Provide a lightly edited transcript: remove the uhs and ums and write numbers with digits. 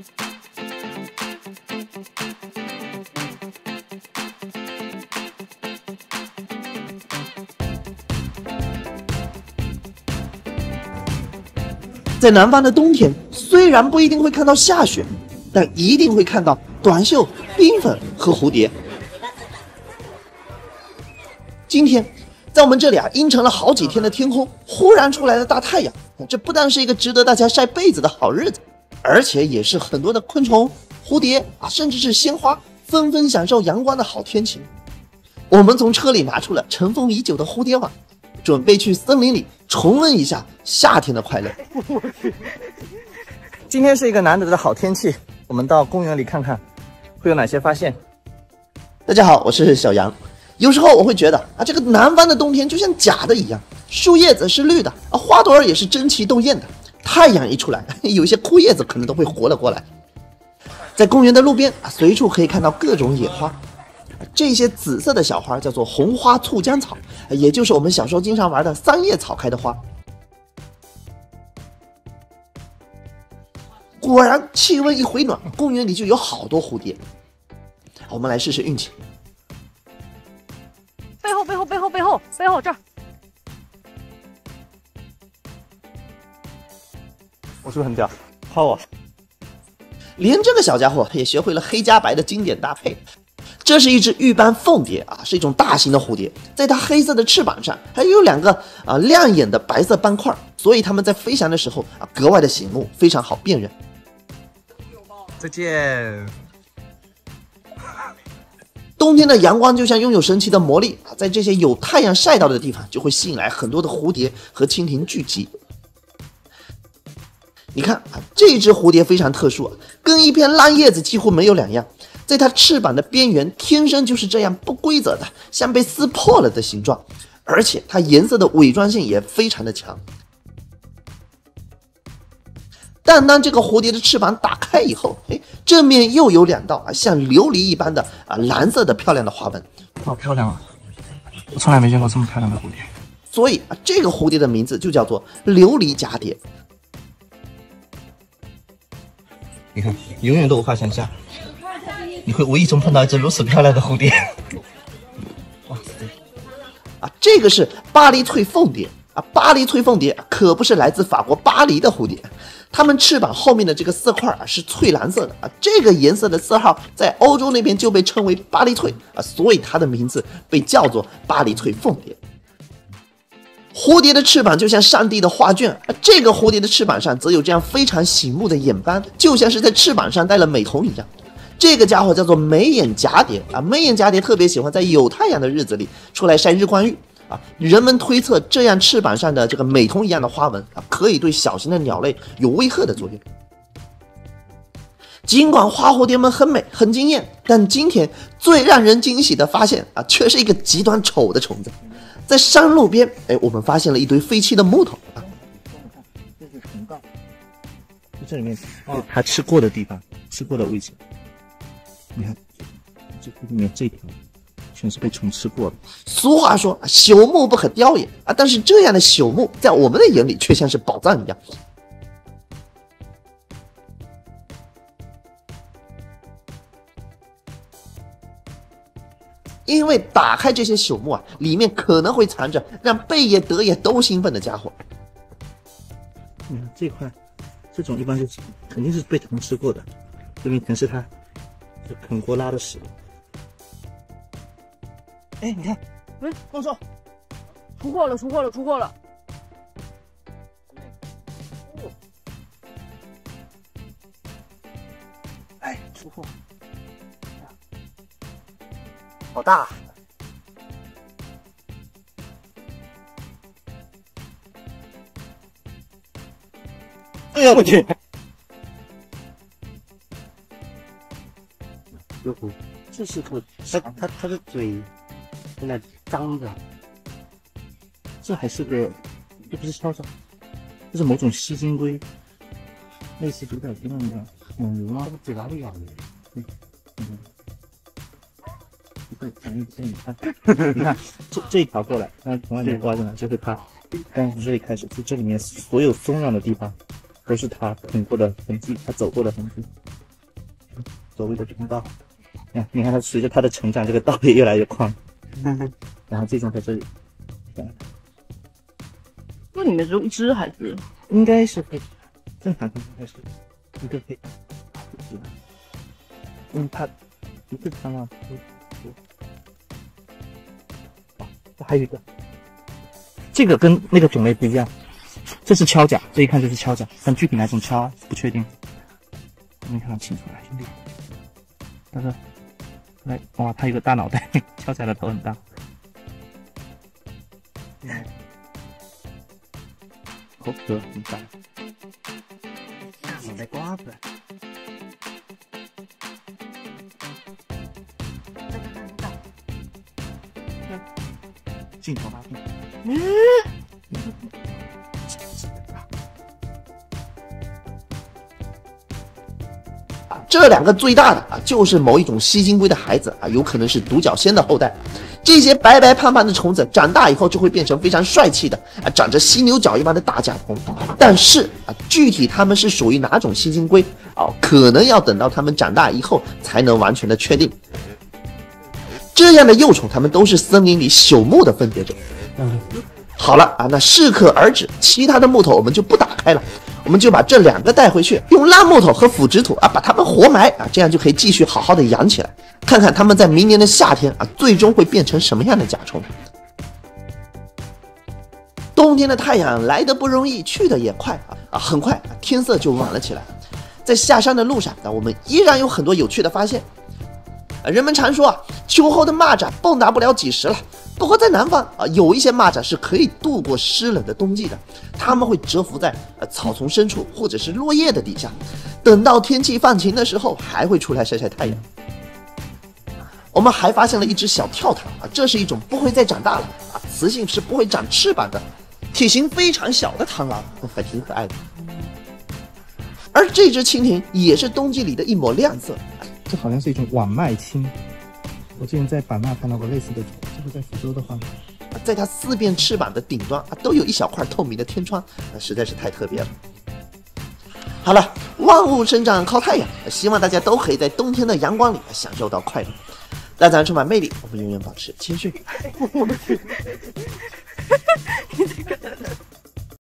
在南方的冬天，虽然不一定会看到下雪，但一定会看到短袖、冰粉和蝴蝶。今天，在我们这里阴沉了好几天的天空，忽然出来了大太阳，这不但是一个值得大家晒被子的好日子，而且也是很多的昆虫、蝴蝶甚至是鲜花纷纷享受阳光的好天气。我们从车里拿出了尘封已久的蝴蝶网，准备去森林里重温一下夏天的快乐。今天是一个难得的好天气，我们到公园里看看会有哪些发现。大家好，我是小杨。有时候我会觉得这个南方的冬天就像假的一样，树叶子是绿的花朵也是争奇斗艳的，太阳一出来，有些枯叶子可能都会活了过来。在公园的路边随处可以看到各种野花，这些紫色的小花叫做红花醋浆草，也就是我们小时候经常玩的三叶草开的花。果然气温一回暖，公园里就有好多蝴蝶。我们来试试运气。 背后这儿。 我是不是很屌？靠我！ 连这个小家伙也学会了黑加白的经典搭配。这是一只玉斑凤蝶是一种大型的蝴蝶，在它黑色的翅膀上还有两个亮眼的白色斑块，所以它们在飞翔的时候格外的醒目，非常好辨认。 再见。 冬天的阳光就像拥有神奇的魔力在这些有太阳晒到的地方，就会吸引来很多的蝴蝶和蜻蜓聚集。你看这只蝴蝶非常特殊跟一片烂叶子几乎没有两样，在它翅膀的边缘天生就是这样不规则的，像被撕破了的形状，而且它颜色的伪装性也非常的强。但当这个蝴蝶的翅膀打开以后，正面又有两道像琉璃一般的蓝色的漂亮的花纹， 好漂亮啊！我从来没见过这么漂亮的蝴蝶。 所以这个蝴蝶的名字就叫做琉璃蛱蝶。 你看，永远都无法想象，你会无意中碰到一只如此漂亮的蝴蝶。哇塞！ 这个是巴黎翠凤蝶巴黎翠凤蝶可不是来自法国巴黎的蝴蝶，它们翅膀后面的这个色块是翠蓝色的这个颜色的色号在欧洲那边就被称为巴黎翠所以它的名字被叫做巴黎翠凤蝶。蝴蝶的翅膀就像上帝的画卷，这个蝴蝶的翅膀上则有这样非常醒目的眼斑，就像是在翅膀上戴了美瞳一样。这个家伙叫做眉眼蛱蝶眉眼蛱蝶特别喜欢在有太阳的日子里出来晒日光浴人们推测这样翅膀上的这个美瞳一样的花纹可以对小型的鸟类有威吓的作用。尽管花蝴蝶们很美很惊艳，但今天最让人惊喜的发现却是一个极端丑的虫子。在山路边我们发现了一堆废弃的木头这是虫道，这里面它吃过的地方，吃过的位置。你看这里面这条全是被虫吃过的。 俗话说朽木不可雕也但是这样的朽木在我们的眼里却像是宝藏一样。因为打开这些朽木里面可能会藏着让贝也德也都兴奋的家伙。 你看这块，这种一般就是肯定是被虫吃过的，这边全是它啃过拉的屎。你看，光说， 出货了！ 出货，好大！哎呀，我去！这是个它的嘴现在张着，这还是个，这不是敲诈，这是某种吸金龟，类似有点那个猛牛吗？嘴巴里咬的。你看这一条过来，它从外面刮进来，就是它，但是这里开始，就这里面所有松软的地方都是它通过的痕迹，它走过的痕迹，所谓的通道。你看它随着它的成长，这个道也越来越宽。然后这种在这里， 这里面只有一只还是？ 应该是可以，正常情况下是一个可以，它一个苍狼，这还有一个，这个跟那个种类不一样，这是锹甲，这一看就是锹甲，但具体哪种锹不确定，没看清楚来，兄弟，但是，来，哇，它有个大脑袋，锹甲的头很大。头壳很大，脑袋瓜子。镜头拉近。 这两个最大的就是某一种吸金龟的孩子有可能是独角仙的后代。这些白白胖胖的虫子长大以后就会变成非常帅气的长着犀牛角一般的大甲虫。但是具体它们是属于哪种吸金龟可能要等到它们长大以后才能完全的确定。这样的幼虫，它们都是森林里朽木的分别者。好了那适可而止，其他的木头我们就不打开了。我们就把这两个带回去，用烂木头和腐殖土把它们活埋这样就可以继续好好的养起来，看看它们在明年的夏天最终会变成什么样的甲虫。冬天的太阳来得不容易，去得也快很快天色就晚了起来。在下山的路上我们依然有很多有趣的发现。人们常说秋后的蚂蚱蹦跶不了几时了。不过在南方有一些蚂蚱是可以度过湿冷的冬季的，它们会蛰伏在草丛深处或者是落叶的底下，等到天气放晴的时候还会出来晒晒太阳。我们还发现了一只小跳蚤这是一种不会再长大了雌性是不会长翅膀的，体型非常小的螳螂，还挺可爱的。而这只蜻蜓也是冬季里的一抹亮色， 这好像是一种晚麦青，我之前在版纳看到过类似的，这个在福州的话， 在它4边翅膀的顶端都有一小块透明的天窗，实在是太特别了。好了，万物生长靠太阳，希望大家都可以在冬天的阳光里享受到快乐。大自然充满魅力，我们永远保持谦逊。 我的天，你这个。